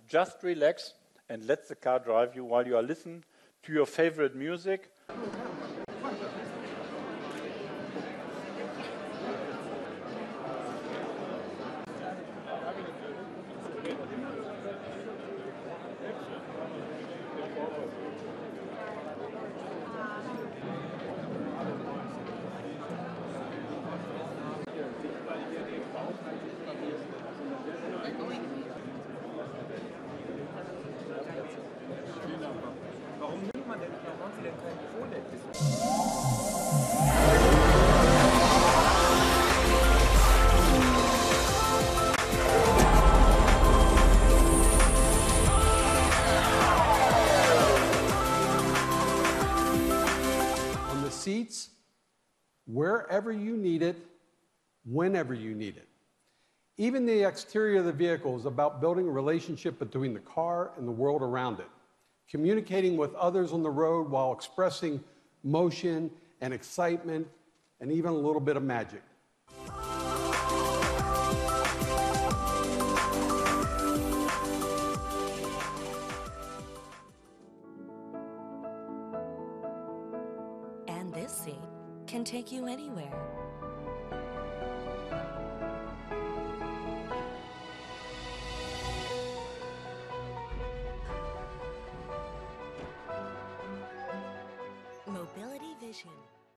just relax and let the car drive you while you are listening to your favorite music. On the seats, wherever you need it, whenever you need it. Even the exterior of the vehicle is about building a relationship between the car and the world around it, communicating with others on the road while expressing motion and excitement and even a little bit of magic. And this seat can take you anywhere.